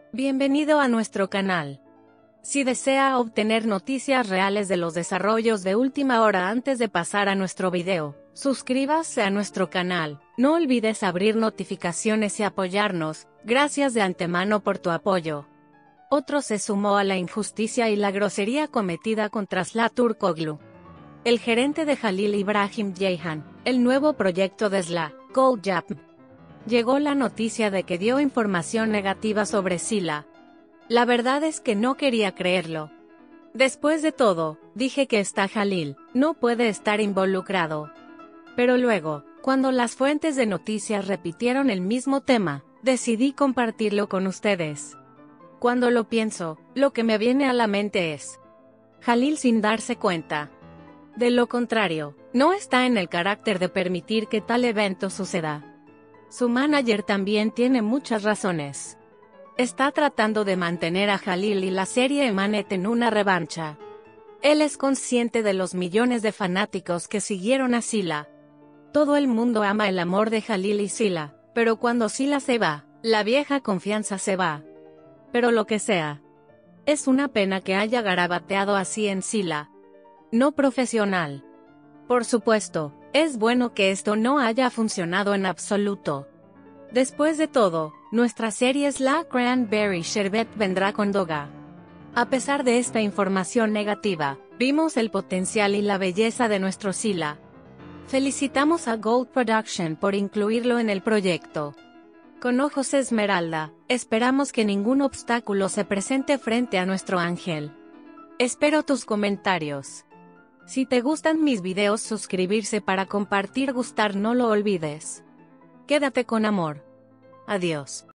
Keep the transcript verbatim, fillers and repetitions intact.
Bienvenido a nuestro canal. Si desea obtener noticias reales de los desarrollos de última hora antes de pasar a nuestro video, suscríbase a nuestro canal. No olvides abrir notificaciones y apoyarnos. Gracias de antemano por tu apoyo. Otro se sumó a la injusticia y la grosería cometida contra Sıla Türkoğlu. El gerente de Halil İbrahim Ceyhan, el nuevo proyecto de Sıla, Gold Jap. Llegó la noticia de que dio información negativa sobre Sıla. La verdad es que no quería creerlo. Después de todo, dije que está Halil, no puede estar involucrado. Pero luego, cuando las fuentes de noticias repitieron el mismo tema, decidí compartirlo con ustedes. Cuando lo pienso, lo que me viene a la mente es Halil sin darse cuenta. De lo contrario, no está en el carácter de permitir que tal evento suceda. Su manager también tiene muchas razones. Está tratando de mantener a Halil y la serie Emanet en una revancha. Él es consciente de los millones de fanáticos que siguieron a Sıla. Todo el mundo ama el amor de Halil y Sıla, pero cuando Sıla se va, la vieja confianza se va. Pero lo que sea. Es una pena que haya garabateado así en Sıla. No profesional. Por supuesto, es bueno que esto no haya funcionado en absoluto. Después de todo, nuestra serie Sıla Cranberry Sherbet vendrá con Doga. A pesar de esta información negativa, vimos el potencial y la belleza de nuestro Sıla. Felicitamos a Gold Production por incluirlo en el proyecto. Con ojos esmeralda, esperamos que ningún obstáculo se presente frente a nuestro ángel. Espero tus comentarios. Si te gustan mis videos, suscribirse para compartir, gustar, no lo olvides. Quédate con amor. Adiós.